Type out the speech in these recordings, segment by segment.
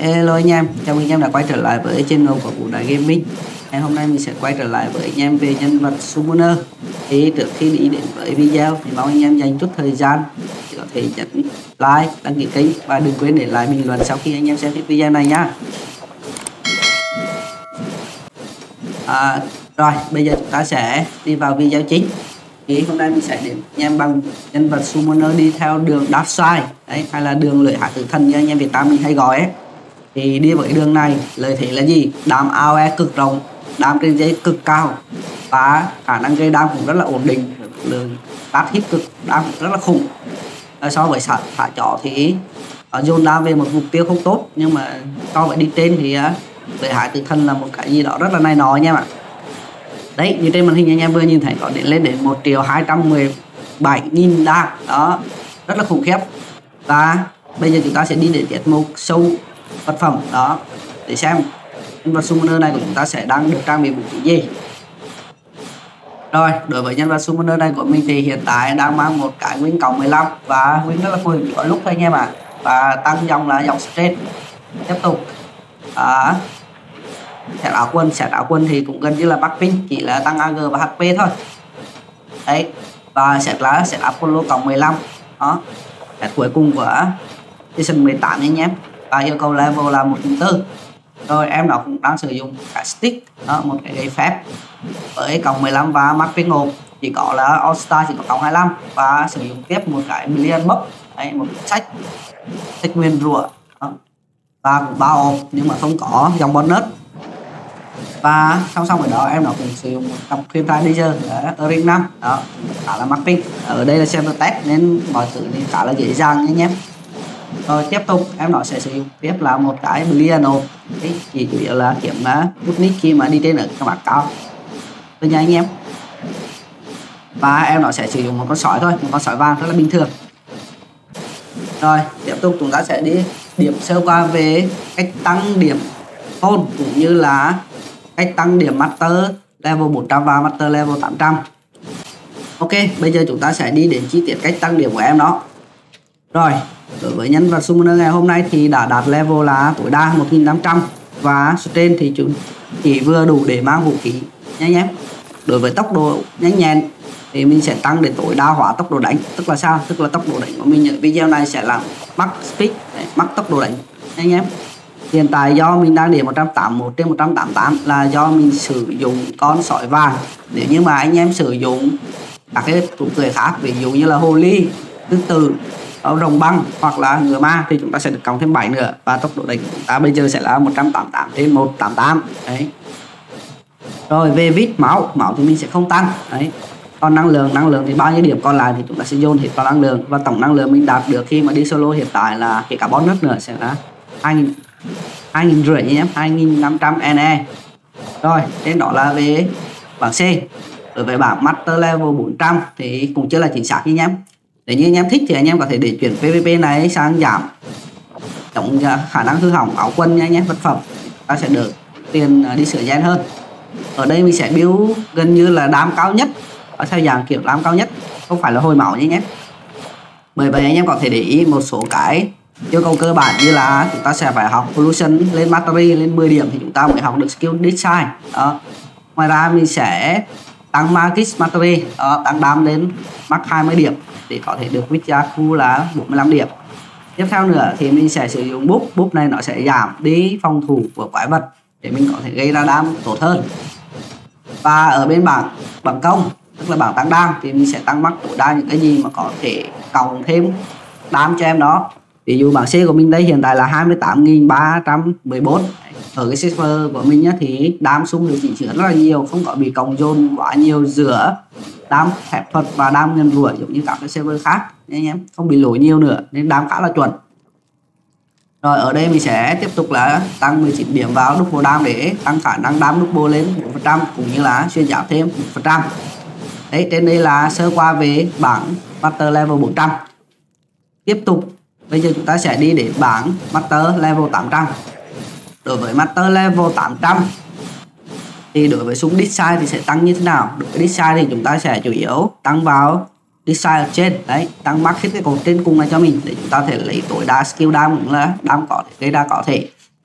Hello anh em, chào mừng anh em đã quay trở lại với channel của Vũ Đại Gaming. Ngày hôm nay mình sẽ quay trở lại với anh em về nhân vật Summoner. Thì trước khi đi đến với video thì mong anh em dành chút thời gian để có thể nhấn like, đăng ký kênh và đừng quên để lại bình luận sau khi anh em xem video này nhá. Rồi, bây giờ chúng ta sẽ đi vào video chính. Thì hôm nay mình sẽ đến anh em bằng nhân vật Summoner đi theo đường Dark Side đấy, hay là đường lưỡi hái tử thần như anh em Việt Nam mình hay gọi ấy. Thì đi với đường này lợi thế là gì? Đam AOE cực rộng, đam trên giấy cực cao và khả năng gây đam cũng rất là ổn định, lượng đát hit cực đam rất là khủng. So với thả chó thì dồn đam về một mục tiêu không tốt, nhưng mà so với đi trên thì lưỡi hái tử thần là một cái gì đó rất là này nọ anh em ạ. Đấy, như trên màn hình anh em vừa nhìn thấy có lên đến 1.217.000 đam, đó rất là khủng khiếp. Và bây giờ chúng ta sẽ đi đến tiết mục show vật phẩm đó để xem nhân vật Summoner này của chúng ta sẽ đang được trang bị vũ khí gì. Rồi, đối với nhân vật Summoner này của mình thì hiện tại đang mang một cái win cộng 15 và win rất là phù hợp lúc thôi anh em ạ. Và tăng dòng là dòng straight. Tiếp tục set áo quân thì cũng gần như là bắc pin, chỉ là tăng AG và HP thôi. Đấy, và set Apollo cộng 15 đó, set cuối cùng của season 18 anh em, và yêu cầu level là 1.4. Rồi em nó cũng đang sử dụng cái stick đó, một cái gây phép với cộng 15 và mapping hộp, chỉ có là All Star chỉ có cộng 25 và sử dụng tiếp một cái million box đấy, một sách tích nguyên rùa đó. Và cũng 3 hộp nhưng mà không có dòng bonus. Và song song với đó em nó cũng sử dụng một cặp khuyên tai laser ở ring 5 đó, khá là mapping. Ở đây là server test nên mọi thứ thì khá là dễ dàng nha anh em. Rồi tiếp tục em nó sẽ sử dụng tiếp là một cái Bliano, chỉ chủ yếu là kiếm bút nick khi mà đi trên ở các bạn cao thôi nha anh em. Và em nó sẽ sử dụng một con sỏi thôi, một con sỏi vàng rất là bình thường. Rồi tiếp tục chúng ta sẽ đi điểm sơ qua về cách tăng điểm thôn cũng như là cách tăng điểm Master level 400 và Master level 800. Ok, bây giờ chúng ta sẽ đi đến chi tiết cách tăng điểm của em đó. Rồi, đối với nhân vật Summoner ngày hôm nay thì đã đạt level là tối đa 1500 và trên thì chúng chỉ vừa đủ để mang vũ khí nha anh em. Đối với tốc độ nhanh nhẹn thì mình sẽ tăng để tối đa hóa tốc độ đánh, tức là sao? Tức là tốc độ đánh của mình ở video này sẽ là max speed, max tốc độ đánh nha anh em. Hiện tại do mình đang để 181/188 là do mình sử dụng con sỏi vàng. Nếu như mà anh em sử dụng các cái thủ cười khác, ví dụ như là hồ ly, tương tự, rồng băng hoặc là ngựa ma thì chúng ta sẽ được cộng thêm 7 nữa, và tốc độ đánh của chúng ta bây giờ sẽ là 188/188 đấy. Rồi về vít máu thì mình sẽ không tăng đấy. Còn năng lượng thì bao nhiêu điểm còn lại thì chúng ta sẽ dồn hết vào năng lượng, và tổng năng lượng mình đạt được khi mà đi solo hiện tại là kể cả bonus nữa sẽ là 2.500 nhé, 2.500 NE. Rồi trên đó là về bảng C. Đối với bảng Master level 400 thì cũng chưa là chính xác như anh em. Nếu như anh em thích thì anh em có thể để chuyển PVP này sang giảm tổng khả năng hư hỏng áo quân nha anh em, vật phẩm ta sẽ được tiền đi sửa gen hơn. Ở đây mình sẽ build gần như là đam cao nhất, ở theo dạng kiểu đam cao nhất, không phải là hồi máu nhé anh em. Bởi vậy anh em có thể để ý một số cái yêu cầu cơ bản như là chúng ta sẽ phải học Pollution lên Mastery lên 10 điểm thì chúng ta mới học được skill Design đó. Ngoài ra mình sẽ tăng Magic Mastery đó, tăng đam đến max 20 điểm để có thể được Vijaku là 45 điểm. Tiếp theo nữa thì mình sẽ sử dụng búp này, nó sẽ giảm đi phòng thủ của quái vật để mình có thể gây ra đam tốt hơn. Và ở bên bảng công, tức là bảng tăng đam, thì mình sẽ tăng max tối đa những cái gì mà có thể cộng thêm đam cho em đó. Ví dụ bảng C của mình đây hiện tại là 28.314. Ở cái server của mình nhá, thì đam sung được chỉnh sửa rất là nhiều, không có bị cộng dồn quá nhiều giữa đam phép thuật và đam nhân rủa giống như các cái server khác nha anh em, không bị lỗi nhiều nữa nên đam khá là chuẩn. Rồi ở đây mình sẽ tiếp tục là tăng 19 điểm vào double đam để tăng khả năng đam double lên 4% cũng như là xuyên giáp thêm 1%. Đấy, trên đây là sơ qua về bảng Master level 400. Tiếp tục bây giờ chúng ta sẽ đi đến bảng Master level 800. Đối với Master level 800 thì đối với súng Design thì sẽ tăng như thế nào? Đối với Design thì chúng ta sẽ chủ yếu tăng vào Design ở trên đấy, tăng max hit cái cột trên cùng này cho mình để chúng ta thể lấy tối đa skill đam cũng là đam có thể gây ra có thể.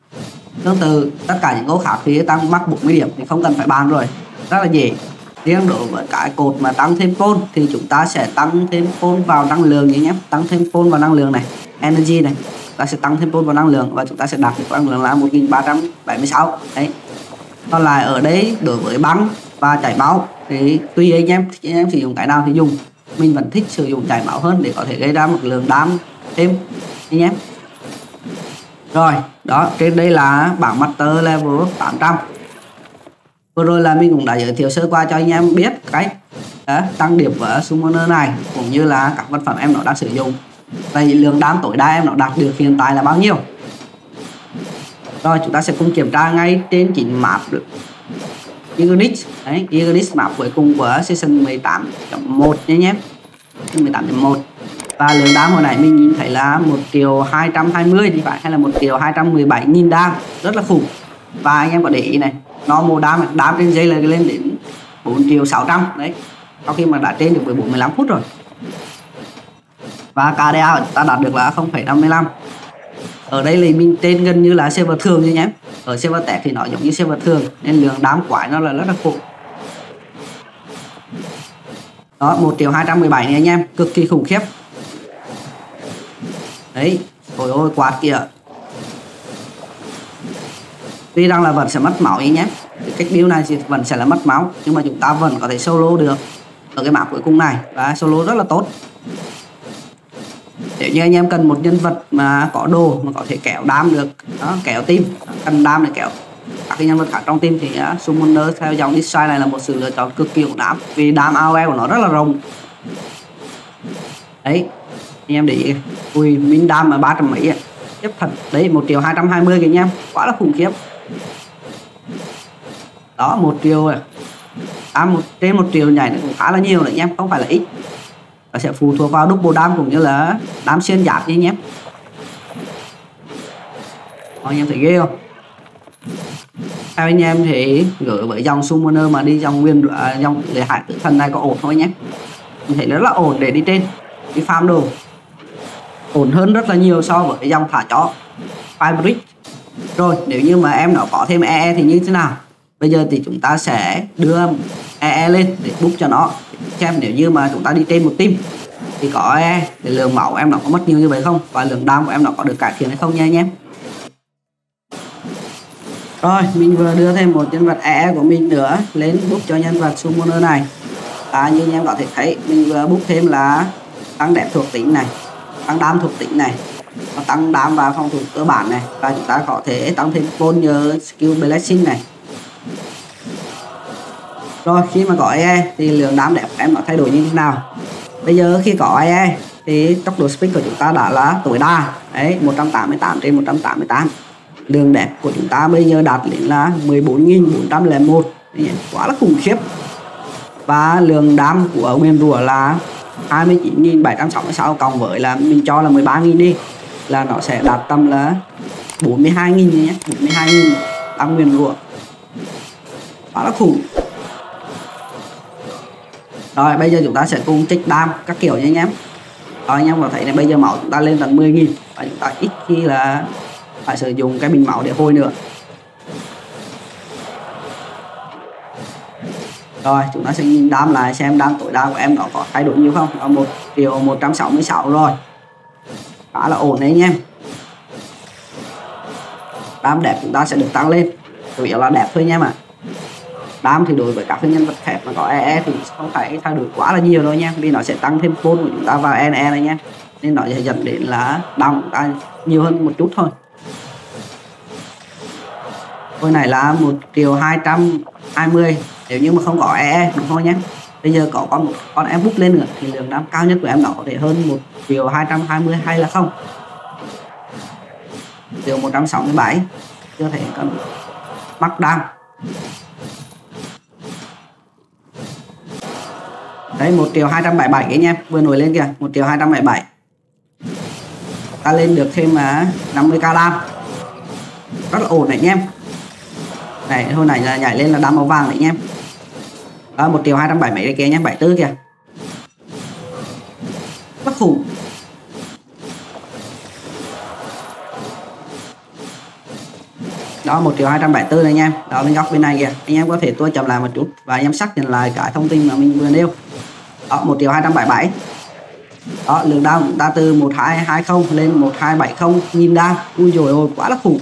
Tương tự tất cả những ô khác thì tăng mắc 40 điểm thì không cần phải bàn rồi, rất là dễ. Riêng đối với cái cột mà tăng thêm pol thì chúng ta sẽ tăng thêm pol vào năng lượng nhé, tăng thêm pol vào năng lượng này, energy này, ta sẽ tăng thêm pol vào năng lượng và chúng ta sẽ đạt được năng lượng là 1376 đấy. Còn lại ở đây đối với băng và chảy máu thì tùy anh em sử dụng cái nào thì dùng. Mình vẫn thích sử dụng chảy máu hơn để có thể gây ra một lượng đam thêm anh em. Rồi đó, trên đây là bảng master level 800. Vừa rồi là mình cũng đã giới thiệu sơ qua cho anh em biết cách tăng điểm của summoner này cũng như là các vật phẩm em nó đang sử dụng. Vậy lượng đam tối đa em nó đạt được hiện tại là bao nhiêu? Rồi chúng ta sẽ cùng kiểm tra ngay trên chính map được Ignite. Đấy, Ignite map cuối cùng của season 18.1 nhé nhé. 18.1. Và lượng đam hồi nãy mình nhìn thấy là 1.220 thì phải, hay là 1.217.000 đam, rất là khủng. Và anh em có để ý này, normal đam trên giây là lên đến 4.600.000 đấy, sau khi mà đã trên được 14-15 phút rồi. Và KDA chúng ta đạt được là 0,55. Ở đây thì mình tên gần như là server thường như nhé. Ở server tech thì nó giống như server thường nên lượng đam quái nó là rất là khủng. Đó, 1.217 này anh em, cực kỳ khủng khiếp. Đấy, ôi ôi quạt kìa. Tuy rằng là vẫn sẽ mất máu nhé. Cái cách build này thì vẫn sẽ là mất máu, nhưng mà chúng ta vẫn có thể solo được ở cái map cuối cùng này và solo rất là tốt. Nếu như anh em cần một nhân vật mà có đồ mà có thể kéo đam được, đó, kéo team, cần đam để kéo các cái nhân vật khác trong team thì Summoner theo dòng design này là một sự lựa chọn cực kỳ ổn đam, vì đam AOE của nó rất là rộng. Đấy, anh em để ý, ui mình đam mà 300 mấy tiếp thật đấy, 1.220 kìa anh em, quá là khủng khiếp. Đó, 1 triệu à, trên 1 triệu nhảy cũng khá là nhiều đấy anh em, không phải là ít. Nó sẽ phụ thuộc vào double đam cũng như là đam xuyên giáp đi anh em. Anh em thấy ghê không? Theo anh em thì gửi với dòng Summoner mà đi dòng nguyên dòng lễ hải tử thần này có ổn thôi nhé. Mình thấy rất là ổn để đi trên, đi farm đồ. Ổn hơn rất là nhiều so với dòng thả chó Fabric. Rồi nếu như mà em nó có thêm EE thì như thế nào? Bây giờ thì chúng ta sẽ đưa EE lên để boost cho nó, xem nếu như mà chúng ta đi trên một team thì có EE thì lượng máu em nó có mất nhiều như vậy không, và lượng đam của em nó có được cải thiện hay không nha anh em. Rồi mình vừa đưa thêm một nhân vật EE của mình nữa lên boost cho nhân vật Summoner này. Như anh em có thể thấy mình vừa boost thêm là tăng đẹp thuộc tính này, tăng đam thuộc tính này, tăng đam và phòng thủ cơ bản này, và chúng ta có thể tăng thêm pol nhờ skill blessing này. Rồi khi mà có EE thì lượng đam đẹp em nó thay đổi như thế nào? Bây giờ khi có EE thì tốc độ speed của chúng ta đã là tối đa đấy, 188 trên 188. Lượng đẹp của chúng ta bây giờ đạt đến là 14.401, quá là khủng khiếp. Và lượng đam của nguyên rùa là 29.766 cộng với là mình cho là 13.000 đi, là nó sẽ đạt tầm là 42.000 nhé, 42.000 tăng nguyên rùa, quá là khủng. Rồi bây giờ chúng ta sẽ cùng check đam các kiểu nha anh em. Rồi anh em có thấy này, bây giờ máu chúng ta lên tận 10.000 và chúng ta ít khi là phải sử dụng cái bình máu để hồi nữa. Rồi chúng ta sẽ nhìn đam lại xem đam tối đa của em nó có thay đổi nhiều không. Ở 1.166 rồi, khá là ổn đấy anh em. Đam đẹp chúng ta sẽ được tăng lên, chủ yếu là đẹp thôi nha mà. Đam thì đối với các nhân vật thép mà có EE thì không phải thay đổi quá là nhiều đâu nha, vì nó sẽ tăng thêm pol của chúng ta vào NE này nha, nên nó sẽ dẫn đến là đam chúng ta nhiều hơn một chút thôi. Hồi này là 1.220 nếu như mà không có EE đúng thôi nhé. Bây giờ có một con em bút lên nữa thì lượng đam cao nhất của em nó có thể hơn 1.220 hay là không. 167 chưa thể cần mắc đam. Đấy, 1.277 anh em, vừa nổi lên kìa, 1.277. Ta lên được thêm 50k đam, rất là ổn này anh em. Này hồi nãy là nhảy lên là đam màu vàng này anh em. 1.270 đây kìa anh em, 74 kìa, rất khủng. Đó 1.274 này anh em. Đó bên góc bên này kìa, anh em có thể tua chậm lại một chút và anh em xác nhận lại cái thông tin mà mình vừa nêu. Đó 1.277. Đó lượng down cũng đã từ 1220 lên 1270 nhìn down. Ui dồi ôi quá là khủng.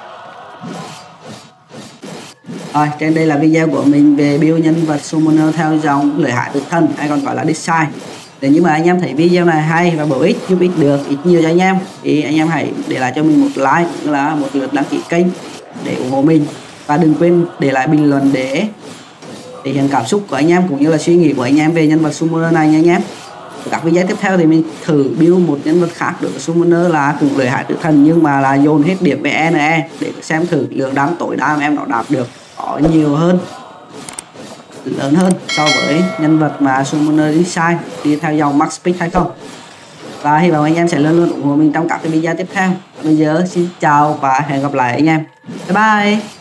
Rồi trên đây là video của mình về build nhân vật Summoner theo dòng lợi hại tự thân hay còn gọi là Design. Nếu như mà anh em thấy video này hay và bổ ích, giúp ích được ít nhiều cho anh em thì anh em hãy để lại cho mình một like cũng là một lượt đăng ký kênh để ủng hộ mình, và đừng quên để lại bình luận để thể hiện cảm xúc của anh em cũng như là suy nghĩ của anh em về nhân vật Summoner này nha anh em. Các video tiếp theo thì mình thử build một nhân vật khác được Summoner là cùng lợi hại tự thân nhưng mà là dồn hết điểm về ENE để xem thử lượng đam tối đa mà em nó đạt được có nhiều hơn, lớn hơn so với nhân vật mà Summoner Design đi theo dòng Max Pick hay không. Và hy vọng anh em sẽ luôn luôn ủng hộ mình trong các cái video tiếp theo. Bây giờ xin chào và hẹn gặp lại anh em. Bye bye.